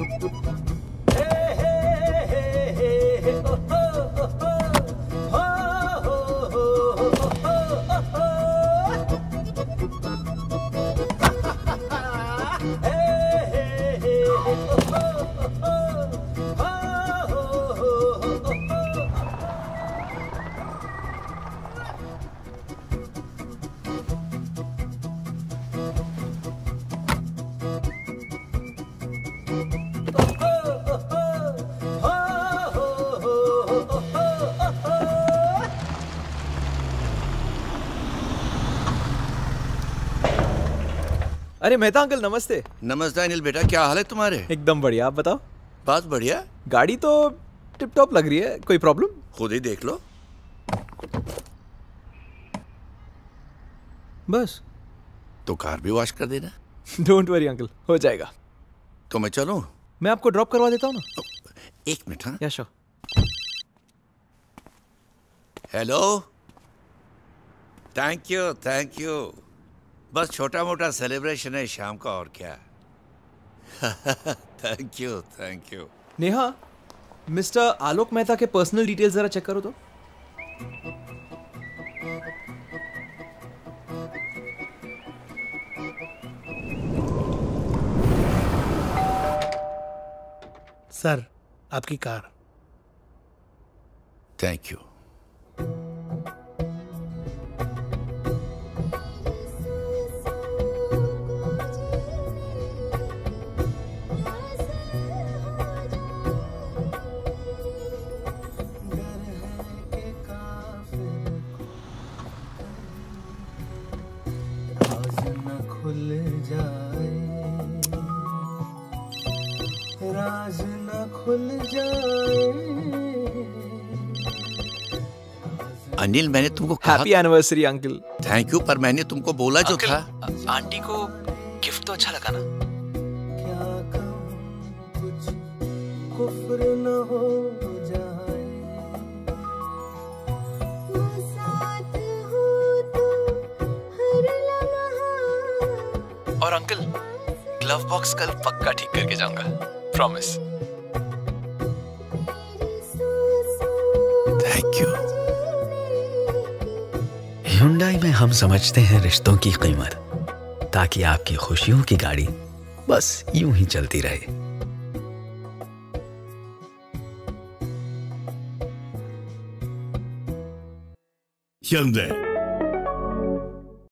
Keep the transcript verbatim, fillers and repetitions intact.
अरे मेहता अंकल नमस्ते। नमस्ते अनिल बेटा, क्या हाल है तुम्हारे? एकदम बढ़िया, आप बताओ। बस बढ़िया। गाड़ी तो टिप टॉप लग रही है, कोई प्रॉब्लम? खुद ही देख लो। बस तो कार भी वॉश कर देना। डोंट वरी अंकल, हो जाएगा। तो मैं चलूं? मैं आपको ड्रॉप करवा देता हूँ ना। एक मिनट। हाँ, yeah sure. Hello, thank you thank you. बस छोटा मोटा सेलिब्रेशन है शाम का, और क्या। Thank you thank you. Neha, mister Alok Mehta के पर्सनल डिटेल्स जरा चेक करो तो। सर, आपकी कार। Thank you. राज न खुल जाए। अनिल, मैंने तुमको कहा। Happy anniversary uncle. Thank you, पर मैंने तुमको बोला जो था। आंटी को गिफ्ट तो अच्छा लगा ना? क्या कहूं, कुछ कुफ्र न हो जाए। साथ हो तो हर लम्हा। और अंकल, ग्लव बॉक्स कल पक्का ठीक करके जाऊंगा, प्रॉमिस। Thank you. Hyundai में हम समझते हैं रिश्तों की कीमत, ताकि आपकी खुशियों की गाड़ी बस यूं ही चलती रहे। Hyundai.